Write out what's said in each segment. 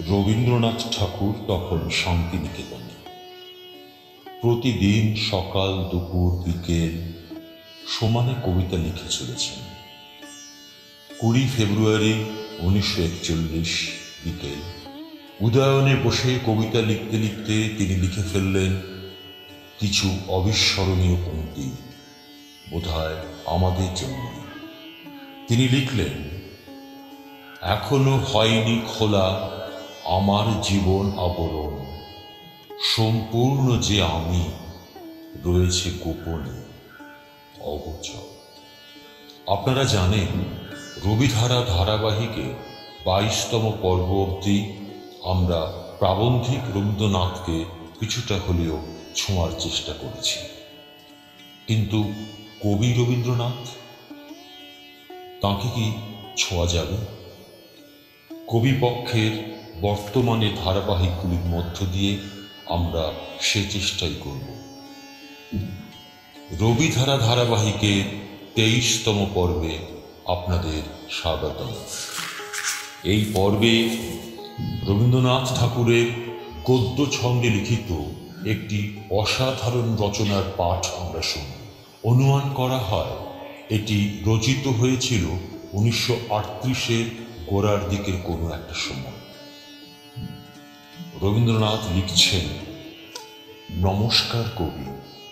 রবীন্দ্রনাথ ঠাকুর তখন শান্তিনিকেতনে। প্রতিদিন সকাল দুপুর বিকেল সমানে কবিতা লিখে চলেছেন। 20 ফেব্রুয়ারি 1941 বিকেল উদয়নে বসে কবিতা লিখতে লিখতে তিনি লিখে ফেললেন কিছু অবিস্মরণীয় পংক্তি, বোধহয় আমাদের জন্য। তিনি লিখলেন, এখনো হয়নি খোলা আমার জীবন আবরণ, সম্পূর্ণ যে আমি রয়েছে গোপনে অগোচর। আপনারা জানেন, রবিধারা ধারাবাহিকে 22তম পর্ব অবধি আমরা প্রাবন্ধিক রবীন্দ্রনাথকে কিছুটা হলেও ছোঁয়ার চেষ্টা করেছি, কিন্তু কবি রবীন্দ্রনাথ, তাঁকে কি ছোঁয়া যাবে? কবিপক্ষের বর্তমানে ধারাবাহিকগুলির মধ্য দিয়ে আমরা সে চেষ্টাই করব। রবিধারা ধারাবাহিকের 23তম পর্বে আপনাদের স্বাগতম। এই পর্বে রবীন্দ্রনাথ ঠাকুরের গদ্য ছন্দে লিখিত একটি অসাধারণ রচনার পাঠ আমরা শুনব। অনুমান করা হয় এটি রচিত হয়েছিল 1938-এর গোড়ার দিকের কোনো একটা সময়। রবীন্দ্রনাথ লিখছেন, নমস্কার কবি,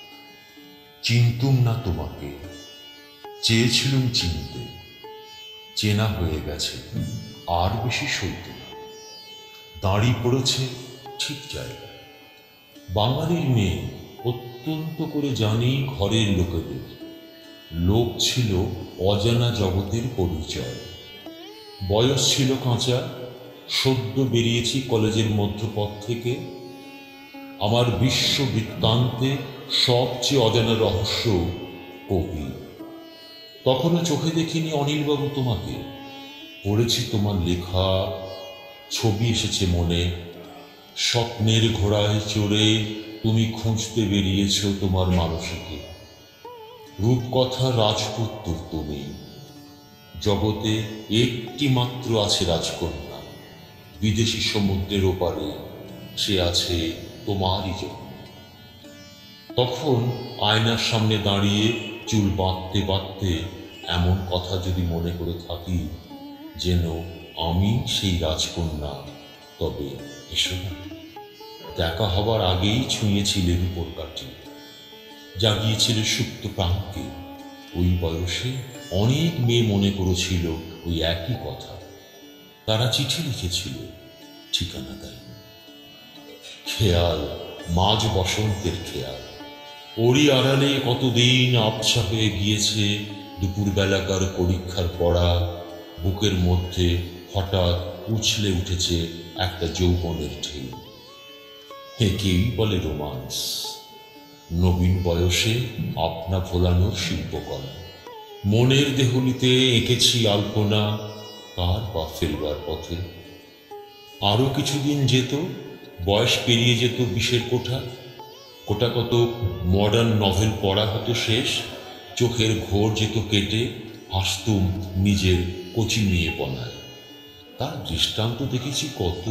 চিনতুম না তোমাকে, চেয়েছিলুম চিনতে, চেনা হয়ে গেছে, আর বেশি সইতে না। দাঁড়ি পড়েছে ঠিক জায়গায়। বাঙালির মেয়ে, অত্যন্ত করে জানি ঘরের লোকেদের। লোক ছিল অজানা জগতের পরিচয়। বয়স ছিল কাঁচা, সদ্য বেরিয়েছি কলেজের মধ্যপথ থেকে। আমার বিশ্ব বৃত্তান্তে সবচেয়ে অজানা রহস্য কবি। তখনও চোখে দেখিনি অনিলবাবু তোমাকে, পড়েছি তোমার লেখা, ছবি এসেছে মনে। স্বপ্নের ঘোড়ায় চড়ে তুমি খুঁজতে বেরিয়েছ তোমার মানসিকে। রূপকথা রাজপুত্র তুমি। জগতে একটি মাত্র আছে রাজকন্যা, বিদেশি সমুদ্রের ওপারে, সে আছে তোমারই জন্য। তখন আয়নার সামনে দাঁড়িয়ে চুল বাঁধতে বাঁধতে এমন কথা যদি মনে করে থাকি যেন আমি সেই রাজকন্যা, তবে এসো না। দেখা হবার আগেই ছুঁয়েছিলে রূপোর কাঠি, জাগিয়েছিলে সুপ্ত প্রাণকে। ওই বয়সে অনেক মেয়ে মনে করেছিল ওই একই কথা। তারা চিঠি লিখেছিল, ঠিকানা দেয়নি। খেয়াল, মাঝ বসন্তের খেয়াল, ওরই আড়ালে কতদিন আবছা হয়ে গিয়েছে দুপুরবেলাকার পরীক্ষার পড়া। বুকের মধ্যে হঠাৎ উছলে উঠেছে একটা যৌবনের ঢেউ। একেই বলে রোমান্স। নবীন বয়সে আপনা ভোলানোর শিল্পকলা। মনের দেহলিতে এঁকেছি আলপনা, কার বা ফেলবার পথে। আরো কিছুদিন যেত, বয়স পেরিয়ে যেত 20-এর কোঠা। কত মডার্ন নভেল পড়া হতো শেষ, চোখের ঘোর যেত কেটে, হাসতুম নিজের কচি মেয়েপনায়। তার দৃষ্টান্ত দেখেছি কত।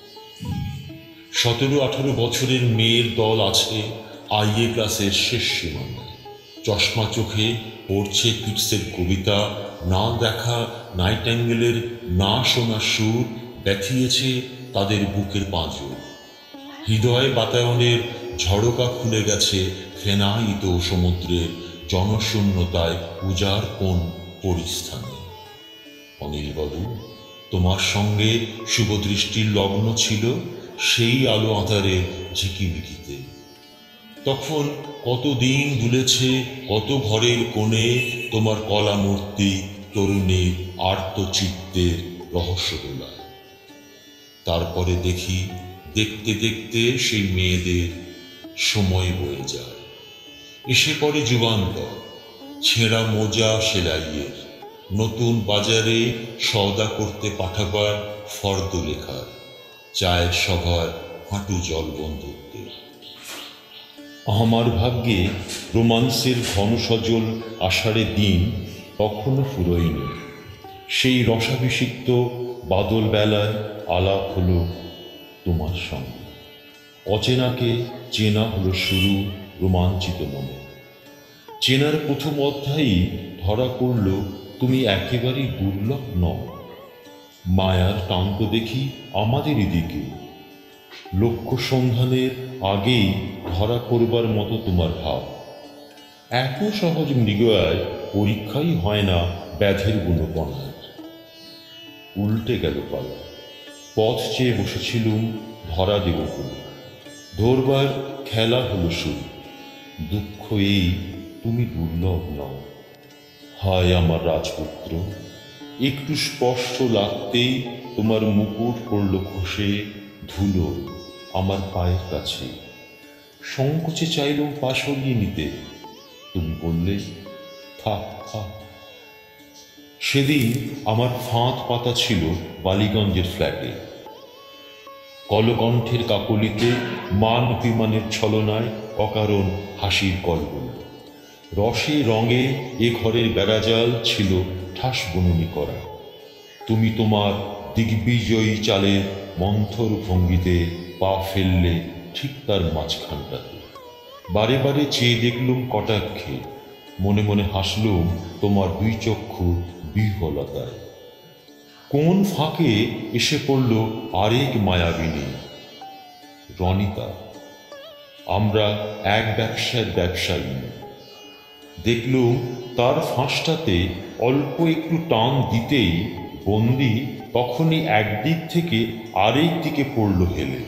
17-18 বছরের মেয়ের দল আছে আইএ ক্লাসের শেষ সীমানায়। চশমা চোখে পড়ছে কিটসের কবিতা, না দেখা নাইটেঙ্গেলের না শোনা সুর ব্যথিয়েছে তাদের বুকের পাঁজর। হৃদয় বাতায়নের ঝড়কা খুলে গেছে ফেনায়িত সমুদ্রের জনশূন্যতায় উজাড় কোন পরিস্থানে। অনিলবাবু, তোমার সঙ্গে শুভদৃষ্টির লগ্ন ছিল সেই আলো আঁধারে ঝিকিমিকিতে। তখন কতদিন দুলেছে কত ঘরের কোণে তোমার কলা মূর্তি তরুণীর আর্তচিত্তের রহস্য দোলায়। তারপরে দেখি, দেখতে দেখতে সেই মেয়েদের সময় বয়ে যায়। এসে পড়ে যুগান্তর, ছেঁড়া মোজা সেলাইয়ের, নতুন বাজারে সওদা করতে পাঠাবার ফর্দ লেখার, চায়ের সভার হাঁটু জল বন্ধুত্বের। আমার ভাগ্যে রোমান্সের ঘন সজল আষাঢ়ের দিন তখনও ফুরোয়নি। সেই রসাভিষিক্ত বাদল বেলায় আলাপ হলো তোমার সঙ্গে। অচেনাকে চেনা হলো শুরু রোমাঞ্চিত মনে। চেনার প্রথম অধ্যায়ই ধরা পড়ল তুমি একেবারেই দুর্লভ নও। মায়ার টান তো দেখি আমাদেরই দিকে। লক্ষ্য সন্ধানের আগেই ধরা পড়বার মতো তোমার ভাব। এত সহজ মৃগয়ায় পরীক্ষাই হয় না ব্যাধের গুণপণার। উল্টে গেল পালা। পথ চেয়ে বসেছিলুম ধরা দেব বলে। ধরবার খেলা হলো শুরু। দুঃখ এই তুমি দুর্লভ নও। হায় আমার রাজপুত্র, একটু স্পষ্ট লাগতেই তোমার মুকুট পড়ল খসে ধুলো আমার পায়ের কাছে। সংকোচে চাইলুম পা সরিয়ে নিতে, তুমি বললে থাক থাক। সেদিন আমার ফাঁদ পাতা ছিল বালিগঞ্জের ফ্ল্যাটে। কলকণ্ঠের কাকলিতে মান অভিমানের ছলনায় অকারণ হাসির কলবল। রসে রঙে এ ঘরের বেড়াজাল ছিল ঠাস বননি করা। তুমি তোমার দিগ্বিজয়ী চালের মন্থর ভঙ্গিতে পা ফেললে ঠিক তার মাঝখানটাতে। বারে বারে চেয়ে দেখলুম কটাক্ষে, মনে মনে হাসলুম তোমার দুই চক্ষু বিহ্বলতায়। কোন ফাঁকে এসে পড়ল আরেক মায়াবিনী, রনিতা। আমরা এক ব্যবসার ব্যবসায়ী। দেখলুম তার ফাঁসটাতে অল্প একটু টান দিতেই বন্দি তখনই একদিক থেকে আরেক দিকে পড়ল হেলে।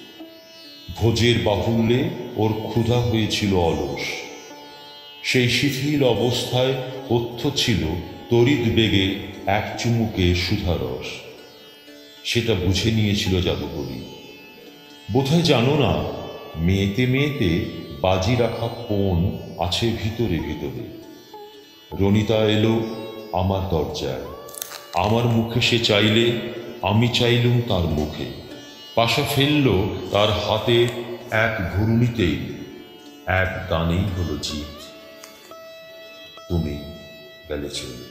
ভোজের বাহুল্যে ওর ক্ষুধা হয়েছিল অলস। সেই শিথিল অবস্থায় পথ্য ছিল তড়িৎ বেগে এক চুমুকে সুধারস। সেটা বুঝে নিয়েছিল জাদুকরি। বোধহয় জানো না, মেয়েতে মেয়েতে বাজি রাখা পণ আছে ভিতরে ভিতরে। রনিতা এলো আমার দরজায়। আমার মুখে সে চাইলে, আমি চাইলুম তার মুখে। পাশা ফেলল তার হাতে এক ঘূর্ণিতেই, এক গানেই হলো জিত। তুমি গেলে চলে।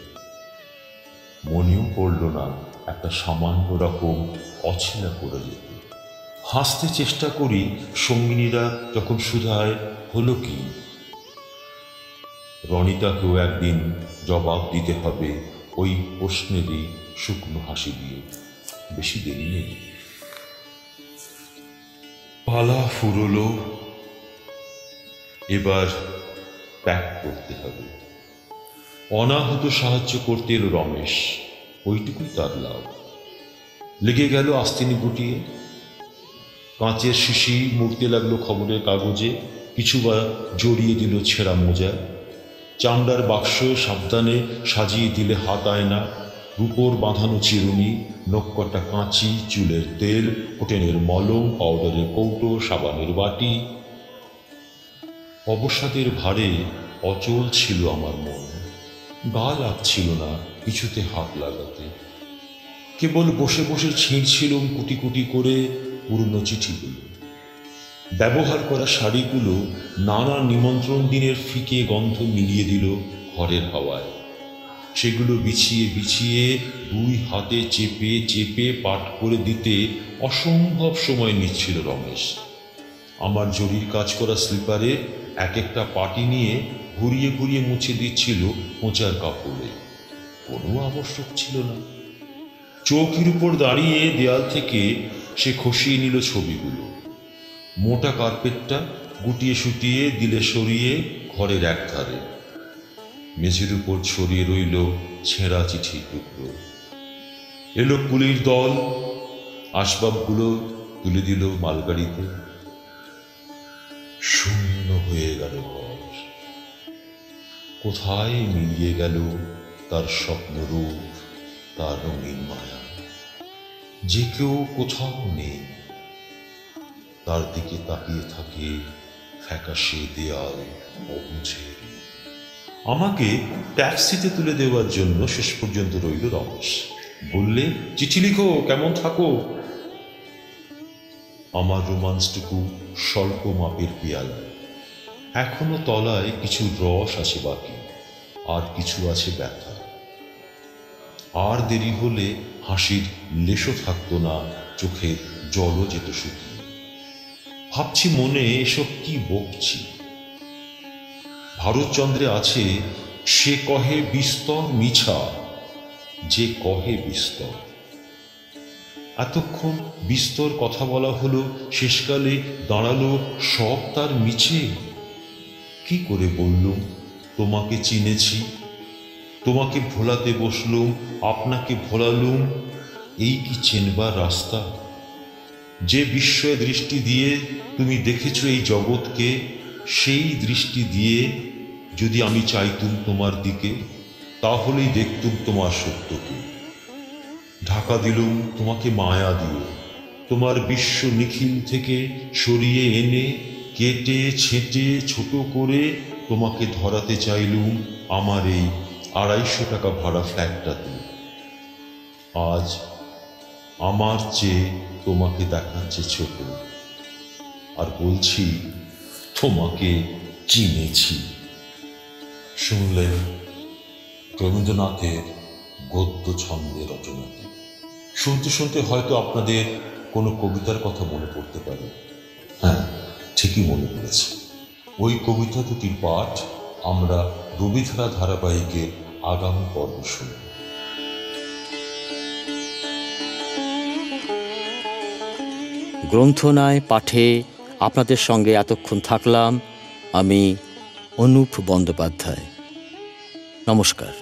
মনেও পড়ল না একটা সামান্য রকম অছিলা করে যেতে। হাসতে চেষ্টা করি সঙ্গিনীরা যখন শুধায় হলো কি। রনিতাকেও একদিন জবাব দিতে হবে ওই প্রশ্নেরই শুকনো হাসি দিয়ে। বেশি দেরি নেই। পালা ফুরলো, এবার প্যাক করতে হবে। অনাহত সাহায্য করতে এলো রমেশ, ওইটুকুই তার লাভ। লেগে গেল আস্তিনি গুটিয়ে। কাঁচের শিশি মুড়তে লাগলো খবরের কাগজে, কিছু বা জড়িয়ে দিল ছেঁড়া মোজা। চামড়ার বাক্স সাবধানে সাজিয়ে দিলে হাত আয়না, রূপোর বাঁধানো চিরুনি, নক্কটা কাঁচি, চুলের তেল, হোটেলের মলম, পাউডারের কৌটো, সাবানের বাটি। অবসাদের ভারে অচল ছিল আমার মন। গা লাগছিল না কিছুতে হাত লাগাতে। কেবল বসে বসে ছিঁড়ছিলুম কুটি কুটি করে পুরনো চিঠিগুলো। ব্যবহার করা শাড়িগুলো নানা নিমন্ত্রণ দিনের ফিকে গন্ধ মিলিয়ে দিল ঘরের হাওয়ায়। সেগুলো বিছিয়ে বিছিয়ে দুই হাতে চেপে চেপে পাট করে দিতে অসম্ভব সময় নিচ্ছিল রমেশ। আমার জরির কাজ করা স্লিপারে এক একটা পাটি নিয়ে ঘুরিয়ে ঘুরিয়ে মুছে দিচ্ছিল মোচার কাপড়ে। কোনো আবশ্যক ছিল না। চৌকির উপর দাঁড়িয়ে দেয়াল থেকে সে খসিয়ে নিল ছবিগুলো। মোটা কার্পেটটা গুটিয়ে শুটিয়ে দিলে সরিয়ে ঘরের এক ধারে। মেঝের উপর ছড়িয়ে রইল ছেঁড়া চিঠির টুকরো। এলো কুলির দল, আসবাবগুলো তুলে দিল মালগাড়িতে। শূন্য হয়ে গেল ঘর। কোথায় মিলিয়ে গেল তার স্বপ্নরূপ, তার রঙিন মায়া। যে কেউ কোথাও নেই। তার দিকে তাকিয়ে থাকে ফ্যাকাশে দেয়াল অবুঝে। আমাকে ট্যাক্সিতে তুলে দেওয়ার জন্য শেষ পর্যন্ত রইল রমেশ। বললে চিঠি লিখো, কেমন থাকো। আমার রোমান্সটুকু স্বল্প মাপের পেয়ালায়। এখনো তলায় কিছু রস আছে বাকি, আর কিছু আছে ব্যথা। আর দেরি হলে হাসির লেশও থাকতো না চোখের জলও যেত শুকিয়ে। ভাবছি মনে এসব কি বকছি। ভারতচন্দ্রে আছে, সে কহে বিস্তর মিছা, যে কহে বিস্তর। এতক্ষণ বিস্তর কথা বলা হলো, শেষকালে দাঁড়ালো সব তার মিছে। কি করে বললুম তোমাকে চিনেছি, তোমাকে ভোলাতে বসলুম, আপনাকে ভোলালুম, এই কি চেনবার রাস্তা? যে বিস্ময় দৃষ্টি দিয়ে তুমি দেখেছ এই জগৎকে, সেই দৃষ্টি দিয়ে যদি আমি চাইতুম তোমার দিকে, তাহলেই দেখতুম তোমার সত্যকে। ঢাকা দিলুম তোমাকে মায়া দিয়ে, তোমার বিশ্ব নিখিল থেকে সরিয়ে এনে কেটে ছেঁটে ছোট করে তোমাকে ধরাতে চাইলুম আমার এই 250 টাকা ভাড়া ফ্ল্যাটটাতে। আজ আমার চেয়ে তোমাকে দেখাচ্ছে ছোট, আর বলছি তোমাকে চিনেছি। শুনলেন রবীন্দ্রনাথের গদ্য ছন্দে রচনাটি। শুনতে শুনতে হয়তো আপনাদের কোনো কবিতার কথা মনে পড়তে পারে। হ্যাঁ, ঠিকই মনে পড়েছে। ওই কবিতা দুটির পাঠ আমরা রবিধারা ধারাবাহিকের আগামী পর্ব শুনব। গ্রন্থনায় পাঠে আপনাদের সঙ্গে এতক্ষণ থাকলাম আমি অনুপ বন্দ্যোপাধ্যায়। নমস্কার।